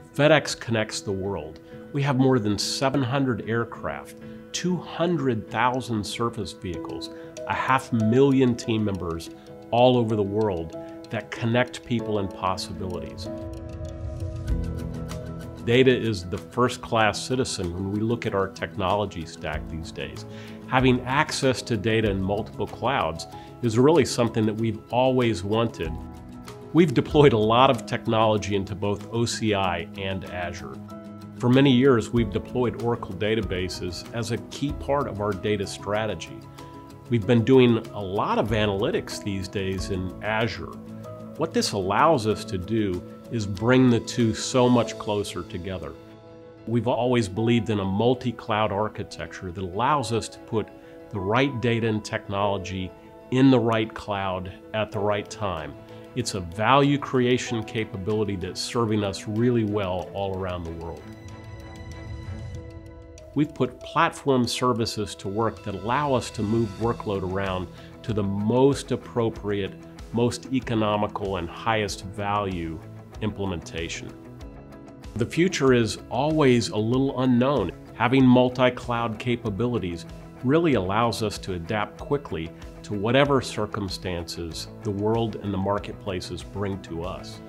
FedEx connects the world. We have more than 700 aircraft, 200,000 surface vehicles, 500,000 team members all over the world that connect people and possibilities. Data is the first-class citizen when we look at our technology stack these days. Having access to data in multiple clouds is really something that we've always wanted. We've deployed a lot of technology into both OCI and Azure. For many years, we've deployed Oracle databases as a key part of our data strategy. We've been doing a lot of analytics these days in Azure. What this allows us to do is bring the two so much closer together. We've always believed in a multi-cloud architecture that allows us to put the right data and technology in the right cloud at the right time. It's a value creation capability that's serving us really well all around the world. We've put platform services to work that allow us to move workload around to the most appropriate, most economical, and highest value implementation. The future is always a little unknown. Having multi-cloud capabilities really allows us to adapt quickly to whatever circumstances the world and the marketplaces bring to us.